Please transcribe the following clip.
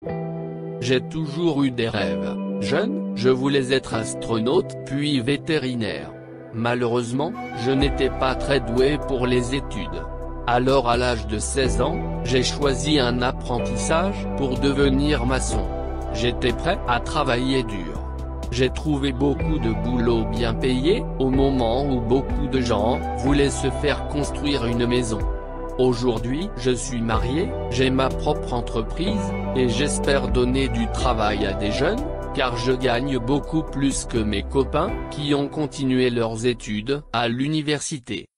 J'ai toujours eu des rêves. Jeune, je voulais être astronaute puis vétérinaire. Malheureusement, je n'étais pas très doué pour les études. Alors à l'âge de 16 ans, j'ai choisi un apprentissage pour devenir maçon. J'étais prêt à travailler dur. J'ai trouvé beaucoup de boulot bien payé, au moment où beaucoup de gens voulaient se faire construire une maison. Aujourd'hui, je suis marié, j'ai ma propre entreprise, et j'espère donner du travail à des jeunes, car je gagne beaucoup plus que mes copains, qui ont continué leurs études à l'université.